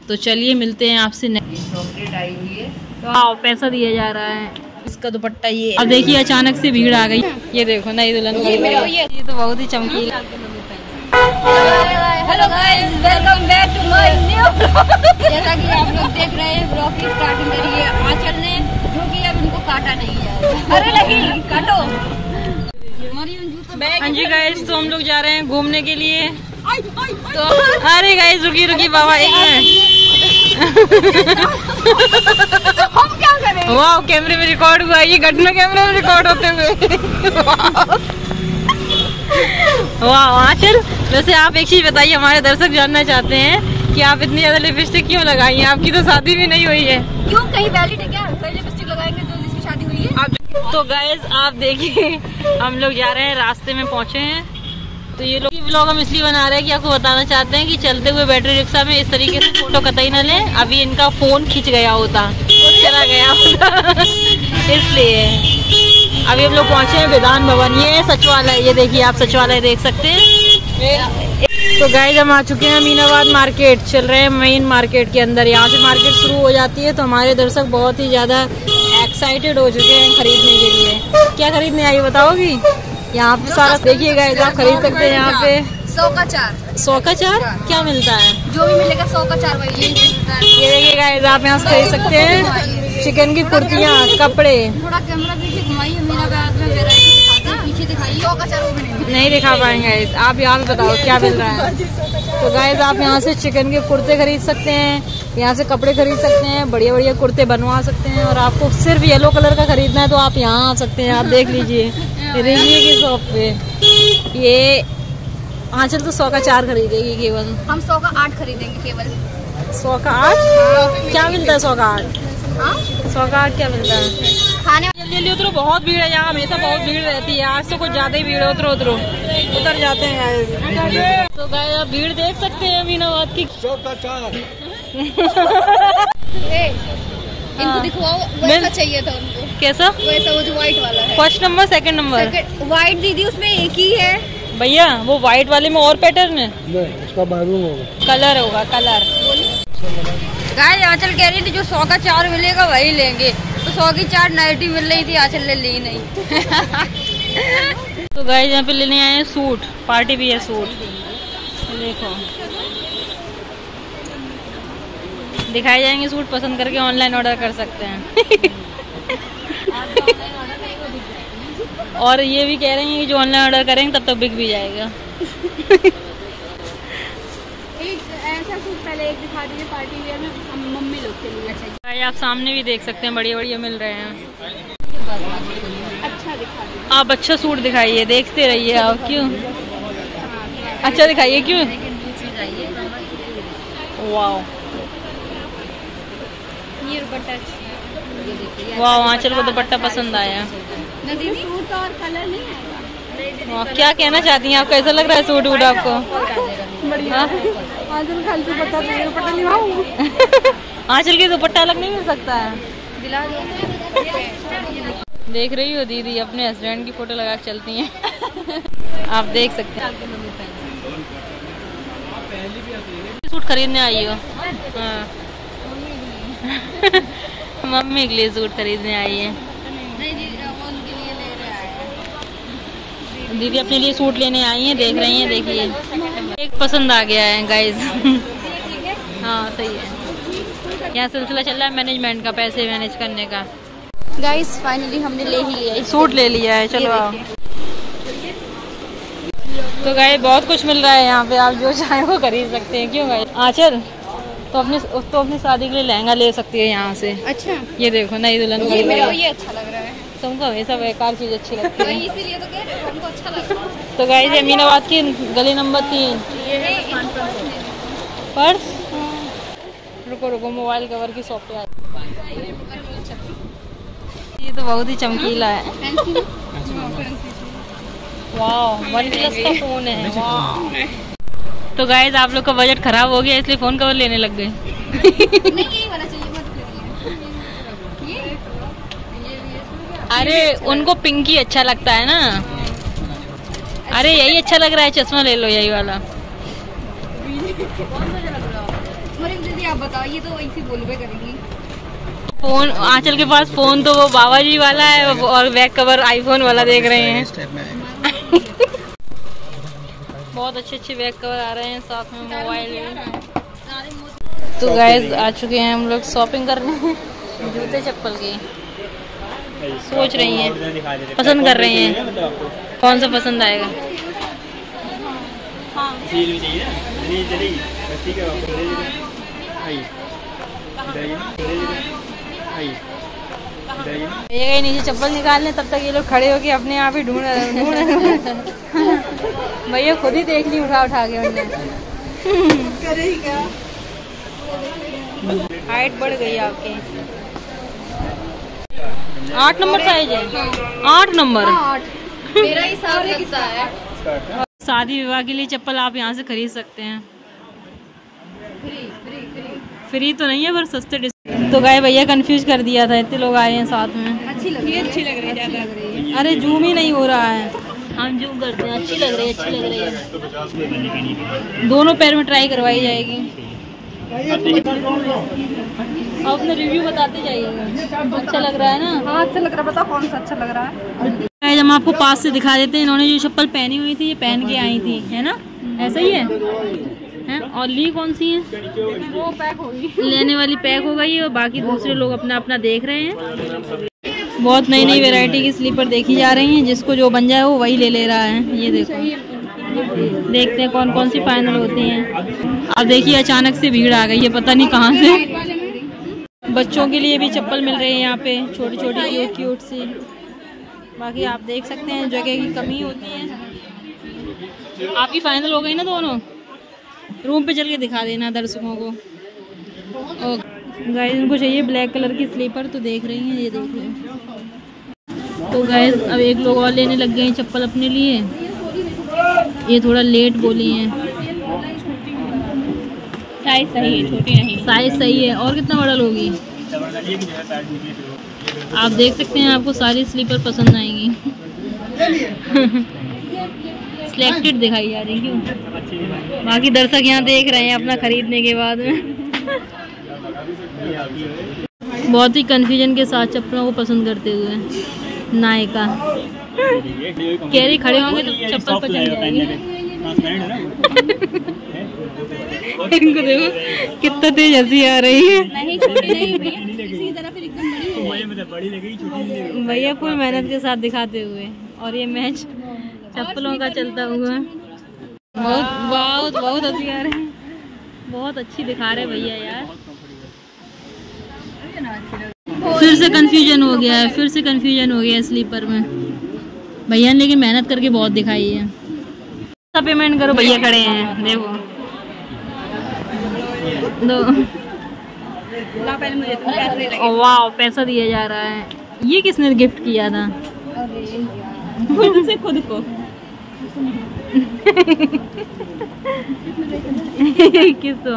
तो चलिए मिलते हैं आपसे। चॉकलेट आई हुई है तो पैसा दिया जा रहा है। इसका दुपट्टा ये। अब देखिए अचानक से भीड़ आ गई। ये देखो नई दुल्हन ये तो बहुत ही चमकीला। Hello guys, welcome back to my new blog. जैसा कि आप लोग देख रहे हैं ब्लॉग की स्टार्टिंग करी है आंचल ने, जो कि अब इनको काटा नहीं है। अरे नहीं काटो। हाँ जी गाइस, तो हम लोग जा रहे हैं घूमने के लिए। तो अरे गाइस रुकी बाबा एक मिनट। हम क्या करें? वाह, कैमरे में रिकॉर्ड हुआ। ये घटना कैमरे में रिकॉर्ड होते हुए। वाह आंचल, वैसे आप एक चीज बताइए, हमारे दर्शक जानना चाहते हैं कि आप इतनी ज्यादा लिपस्टिक क्यों लगाई हैं? आपकी तो शादी भी नहीं हुई है। क्यों, कहीं वैलिड है क्या? पहले लिपस्टिक लगाएंगे तो जिसकी शादी हुई है। तो गाइस आप देखिए, हम लोग जा रहे हैं, रास्ते में पहुंचे हैं। तो ये लोग व्लॉग हम इसलिए बना रहे हैं कि आपको बताना चाहते हैं कि चलते हुए बैटरी रिक्शा में इस तरीके से फोटो कतई न लें। अभी इनका फोन खिंच गया होता और चला गया होता इसलिए। अभी हम लोग पहुंचे हैं विधान भवन। ये सचिवालय, ये देखिए आप सचिवालय देख सकते हैं। तो गाइस हम आ चुके हैं अमीनाबाद मार्केट। चल रहे हैं मेन मार्केट के अंदर। यहाँ से मार्केट शुरू हो जाती है। तो हमारे दर्शक बहुत ही ज्यादा एक्साइटेड हो चुके हैं खरीदने के लिए। क्या खरीदने आई बताओगी? यहाँ पे सारा देखिए गाइस, आप खरीद सकते हैं यहाँ पे 100 का 4। 100 का 4 क्या मिलता है? जो भी मिलेगा 100 का 4 वही। ये देखिए गाइस, आप यहाँ से खरीद सकते हैं चिकन की कुर्तियाँ, कपड़े। थोड़ा कैमरा पीछे घुमाइए, मेरा बैग में वैरायटी दिखाता, पीछे दिखाइए। 100 का 4 वो भी नहीं दिखा पाएंगे। आप यहाँ पे बताओ क्या मिल रहा है। तो गाइस आप यहाँ से चिकन के कुर्ते खरीद सकते हैं, यहाँ से कपड़े खरीद सकते हैं, बढ़िया बढ़िया कुर्ते बनवा सकते हैं। और आपको सिर्फ येलो कलर का खरीदना है तो आप यहाँ आ सकते हैं। आप देख लीजिए रिजी की शॉप पे। ये आंचल तो 100 का 4 खरीदेगी केवल। हम 100 का 8 खरीदेंगे केवल। 100 का 8 क्या मिलता है? 100 का 8 100 का 8 क्या मिलता है? खाने जल्दी उतरो, बहुत भीड़ है यहाँ, हमेशा बहुत भीड़ रहती है। आज से कुछ ज्यादा ही भीड़ है। उतरो उतर जाते हैं। तो गाइस आप भीड़ देख सकते हैं अमीनाबाद की। 100 का 4 इनको दिखवाओ, वैसा चाहिए था उनको। कैसा? वैसा वो जो व्हाइट वाला है। First number second number? White दीदी उसमें एक ही है भैया। वो व्हाइट वाले में और पैटर्न है? नहीं, उसका मालूम होगा, कलर होगा कलर। गाइस आंचल कह रही थी जो 100 का 4 मिलेगा वही लेंगे। तो 100 की 4 नाइटी मिल रही थी, आंचल ने ली नहीं। तो गाइस यहाँ पे लेने आए हैं सूट, पार्टी वियर सूट। देखो दिखाए जाएंगे सूट, पसंद करके ऑनलाइन ऑर्डर कर सकते हैं। और ये भी कह रहे हैं कि जो ऑनलाइन ऑर्डर करेंगे तब तक बिक भी जाएगा। एक ऐसा सूट पहले एक दिखा दीजिए पार्टी वियर में, मम्मी लोग के लिए। अच्छा आप सामने भी देख सकते हैं, बढ़िया बढ़िया मिल रहे हैं। अच्छा दिखा दीजिए आप। अच्छा सूट दिखाइए, देखते रहिए आप। क्यों अच्छा दिखाइए? क्यों? वाह ये दुपट्टा। वाह आंचल को दुपट्टा पसंद आया। सूट और कलर नहीं आएगा। वाह, क्या कहना चाहती हैं आप? कैसा लग रहा है सूट वूट आपको? आंचल की दुपट्टा अलग नहीं मिल सकता है? दिला दो। देख रही हो दीदी अपने हस्बैंड की फोटो लगा के चलती हैं। आप देख सकते हैं। सूट खरीदने आई हो? हाँ। मम्मी के लिए सूट खरीदने आई है। दीदी अपने लिए सूट लेने आई हैं, देख रही हैं। देखिए एक पसंद आ गया है गाइस। हाँ सही है। यहाँ सिलसिला चल रहा है मैनेजमेंट का, पैसे मैनेज करने का। गाइस फाइनली हमने ले ही लिया, सूट ले लिया है। चलो आओ। तो गाइस बहुत कुछ मिल रहा है यहाँ पे, आप जो चाहें वो खरीद सकते हैं। क्यों गाइस? आंचल तो अपनी शादी के लिए लहंगा ले सकती है यहाँ से। अच्छा ये देखो नई दुल्हन। ये अच्छा लग रहा है। तुमको हमेशा बेकार चीज अच्छी लगती है, इसीलिए तो कह रहे हो हमको अच्छा लग रहा है। तो गाइस अमीनाबाद की गली नंबर 3 पर्स। रुको मोबाइल कवर की शॉप पे आए। ये तो बहुत ही चमकीला है। वाह OnePlus का फोन है। वाह। तो गाइस आप लोग का बजट खराब हो गया इसलिए फोन कवर लेने लग गए। नहीं यही वाला चाहिए, मत ये अरे उनको पिंकी अच्छा लगता है ना। अरे यही अच्छा लग रहा है, चश्मा ले लो यही वाला। मरीम दीदी आप बताओ, ये तो वैसे बोलबे करेंगी। फोन आंचल के पास फोन तो वो बाबा जी वाला है और बैक कवर आईफोन वाला देख रहे हैं। बहुत अच्छे अच्छे बैक कवर आ रहे हैं, साथ में मोबाइल। तो गाइस आ चुके हैं हम लोग शॉपिंग करने जूते चप्पल की। सोच रही हैं, पसंद कर रही हैं कौन सा पसंद आएगा। ये गए नीचे चप्पल निकालने, तब तक ये लोग खड़े होके अपने आप ही ढूंढ भैया खुद ही देख ली उठा उठा के उन्होंने। हाइट बढ़ गई आपकी। 8 नंबर साइज है। 8 नंबर मेरा ही सारे किस्सा है। शादी विवाह के लिए चप्पल आप यहाँ से खरीद सकते हैं। फ्री तो नहीं है पर सस्ते डिस्काउंट। तो गाय भैया कंफ्यूज कर दिया था, इतने लोग आए हैं साथ में। अच्छी लग रही है ज़्यादा। अरे जूम ही नहीं हो रहा है, हम जूम करते हैं। अच्छी लग रही है, अच्छी लग रही है। दोनों पैर में ट्राई करवाई जाएगी। अपने रिव्यू बताते जाइएगा। अच्छा लग रहा है ना? हाँ अच्छा लग रहा है। बताओ कौन सा अच्छा लग रहा है। हम आपको पास से दिखा देते हैं। इन्होंने जो चप्पल पहनी हुई थी ये पहन के आई थी, है ना? ऐसा ही है? और ली कौन सी है? वो पैक होगी, लेने वाली पैक हो गई है और बाकी दूसरे लोग अपना अपना देख रहे हैं। बहुत नई नई वैरायटी की स्लीपर देखी जा रही हैं, जिसको जो बन जाए वो वही ले ले रहा है। ये देखो, देखते हैं कौन कौन सी फाइनल होती हैं। अब देखिए अचानक से भीड़ आ गई है, पता नहीं कहाँ से। बच्चों के लिए भी चप्पल मिल रही है यहाँ पे, छोटी छोटी क्यूट क्यूट सी। बाकी आप देख सकते हैं जगह की कमी होती है। आपकी फाइनल हो गई ना दोनों? रूम पे चल के दिखा देना दर्शकों को। गाइस इनको चाहिए ब्लैक कलर की स्लीपर, तो देख रही हैं, ये देख रहे हैं। तो गाइस अब एक लोग और लेने लग गए हैं चप्पल अपने लिए। ये थोड़ा लेट बोली हैं। साइज सही है, छोटी नहीं। साइज सही है। और कितना बड़ा लोगी? आप देख सकते हैं, आपको सारी स्लीपर पसंद आएंगी। सिलेक्टेड दिखाई जा रही क्यों? बाकी दर्शक यहाँ देख रहे हैं अपना खरीदने के बाद में। बहुत ही कंफ्यूजन के साथ चप्पलों को पसंद करते हुए नायका कह रही खड़े होंगे तो चप्पल पसंद जाएगी। इनको देखो कितना तेज हंसी आ रही है। नहीं छोटी नहीं भैया, इसी तरह फिर एकदम बड़ी। भैया फुल मेहनत के साथ दिखाते हुए, और ये मैच चप्पलों का चलता हुआ। बहुत बहुत हंसी आ रही है। बहुत अच्छी दिखा रहे भैया यार। फिर से कंफ्यूजन हो गया है, फिर से कंफ्यूजन हो गया है स्लीपर में। भैया ने लेकिन मेहनत करके बहुत दिखाई है। सब पेमेंट करो, भैया खड़े हैं देखो। दो वाह, पैसा दिया जा रहा है। ये किसने गिफ्ट किया था? उनसे खुद को। किसको?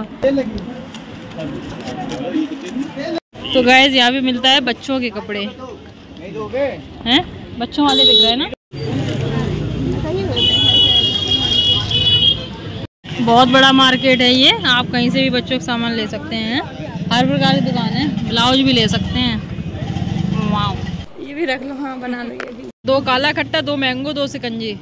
तो गाइस यहाँ पे मिलता है बच्चों के कपड़े हैं, बच्चों वाले दिख रहे हैं ना। बहुत बड़ा मार्केट है ये, आप कहीं से भी बच्चों का सामान ले सकते हैं। हर प्रकार की दुकान है, ब्लाउज भी ले सकते हैं। वाह, ये भी रख लो। हाँ बना लो। ये भी 2 काला खट्टा, 2 मैंगो, 2 शिकंजी।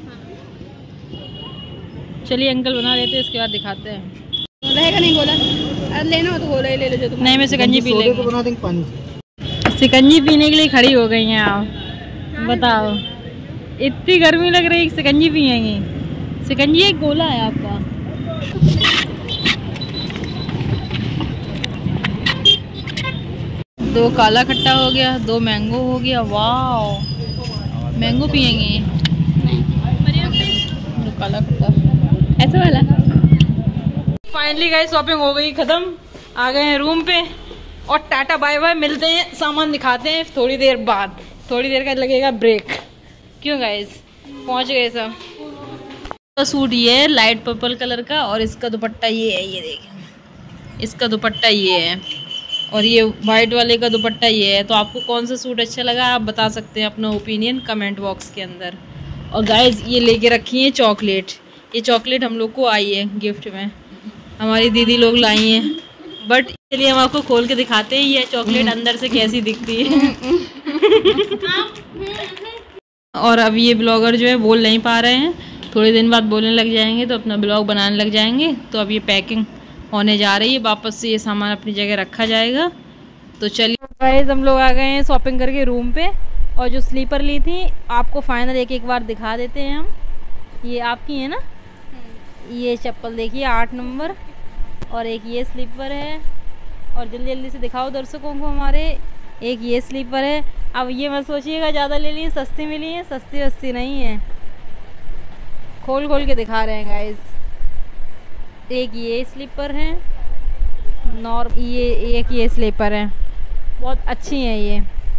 चलिए अंकल बना लेते हैं, इसके बाद दिखाते हैं। रहेगा नहीं गोला? अरे लेना हो तो गोला ही ले लो जो तुम। नहीं मैं शिकंजी पी लेंगे। बना देंगे पानी से। शिकंजी पीने के लिए खड़ी हो गई हैं आप। बताओ इतनी गर्मी लग रही है, शिकंजी पिएंगी? शिकंजी एक गोला है आपका। दो काला खट्टा हो गया, 2 मैंगो हो गया। वाह, मैंगो पिएंगे? दो काला खट्टा ऐसा वाला। फाइनली गाइस शॉपिंग हो गई खत्म, आ गए हैं रूम पे और टाटा बाय बाय। मिलते हैं, सामान दिखाते हैं थोड़ी देर बाद। थोड़ी देर का लगेगा ब्रेक। क्यों गाइस पहुंच गए सब। तो सूट ये है लाइट पर्पल कलर का, और इसका दुपट्टा ये है, ये देखें। इसका दुपट्टा ये है और ये वाइट वाले का दुपट्टा ये है। तो आपको कौन सा सूट अच्छा लगा आप बता सकते हैं अपना ओपिनियन कमेंट बॉक्स के अंदर। और गाइस ये लेके रखी है चॉकलेट। ये चॉकलेट हम लोग को आई है गिफ्ट में, हमारी दीदी लोग लाई हैं। बट चलिए हम आपको खोल के दिखाते हैं ये चॉकलेट अंदर से कैसी दिखती है। और अब ये ब्लॉगर जो है बोल नहीं पा रहे हैं, थोड़े दिन बाद बोलने लग जाएंगे तो अपना ब्लॉग बनाने लग जाएंगे। तो अब ये पैकिंग होने जा रही है, वापस से ये सामान अपनी जगह रखा जाएगा। तो चलिए गाइस हम लोग आ गए हैं शॉपिंग करके रूम पे, और जो स्लीपर ली थी आपको फाइनल एक बार दिखा देते हैं हम। ये आपकी है ना, ये चप्पल देखिए 8 नंबर, और एक ये स्लीपर है। और जल्दी जल्दी से दिखाओ दर्शकों को हमारे, एक ये स्लीपर है। अब ये मत सोचिएगा ज़्यादा ले लिए, सस्ती मिली है, सस्ती वस्ती नहीं है, खोल खोल के दिखा रहे हैं गाइस। एक ये स्लीपर है ये एक ये स्लीपर है, बहुत अच्छी है ये।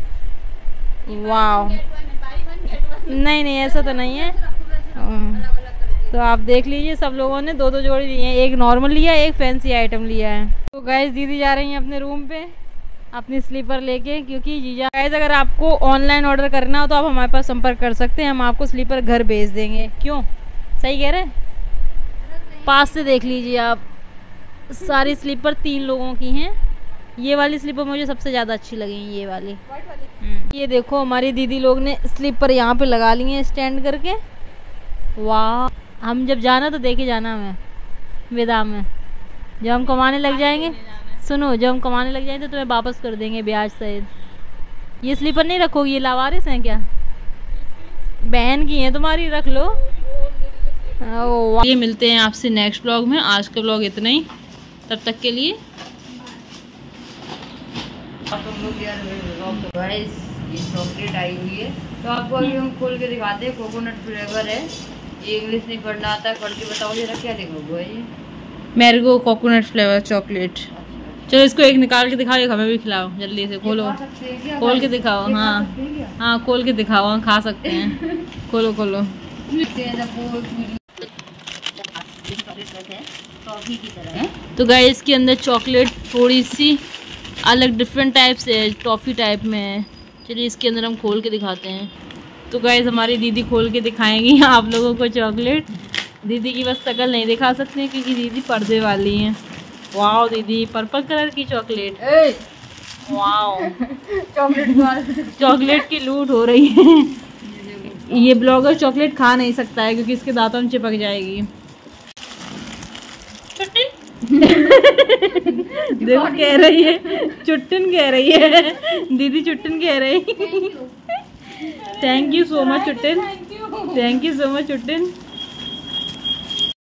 वाह, नहीं नहीं ऐसा तो नहीं है। तो आप देख लीजिए सब लोगों ने 2-2 जोड़ी लिए हैं, एक नॉर्मल लिया है, एक फैंसी आइटम लिया है। तो गाइस दीदी जा रही हैं अपने रूम पे अपनी स्लीपर लेके, क्योंकि जीजा गाइस अगर आपको ऑनलाइन ऑर्डर करना हो तो आप हमारे पास संपर्क कर सकते हैं, हम आपको स्लीपर घर भेज देंगे। क्यों, सही कह रहे हैं? पास से देख लीजिए आप, सारी स्लीपर 3 लोगों की हैं। ये वाली स्लीपर मुझे सबसे ज़्यादा अच्छी लगी, ये वाली। ये देखो हमारी दीदी लोग ने स्लीपर यहाँ पे लगा ली है स्टैंड करके। वाह, हम जब जाना तो देखे जाना हमें विदा में, जब हम कमाने लग जाएंगे, सुनो जब हम कमाने लग जाएंगे तो तुम्हें वापस कर देंगे ब्याज सहित। ये स्लीपर नहीं रखोगी, ये लावारिस हैं क्या? बहन की हैं तुम्हारी, रख लो। ये मिलते हैं आपसे नेक्स्ट ब्लॉग में। आज का ब्लॉग इतना ही, तब तक के लिए ये चॉकलेट आई हुई है, तो आपको अभी हम खोल के दिखाते हैं। कोकोनट फ्लेवर है, इंग्लिश नहीं पढ़ना आता, पढ़ के बताओ जरा क्या लिखोगे? ये मैरिगो कोकोनट फ्लेवर चॉकलेट। चलो इसको एक निकाल के दिखाओ, एक हमें भी खिलाओ, जल्दी से खोलो, खोल के दिखाओ। हाँ हाँ खोल के दिखाओ, हाँ खा सकते हैं, खोलो खोलो। तो गाइस इसके अंदर चॉकलेट थोड़ी सी अलग डिफरेंट टाइप से है, टॉफ़ी टाइप में है। चलिए इसके अंदर हम खोल के दिखाते हैं। तो गाइस हमारी दीदी खोल के दिखाएंगी आप लोगों को चॉकलेट। दीदी की बस शक्ल नहीं दिखा सकते हैं क्योंकि दीदी पर्दे वाली हैं। वाओ दीदी, पर्पल कलर की चॉकलेट, वाओ चॉकलेट की लूट हो रही है। ये ब्लॉगर चॉकलेट खा नहीं सकता है क्योंकि इसके दांतों में चिपक जाएगी। देखो कह रही है, चुट्टन कह रही है दीदी, चुट्टन कह रही। Thank you so much Chuttan, thank you so much चुट्टन।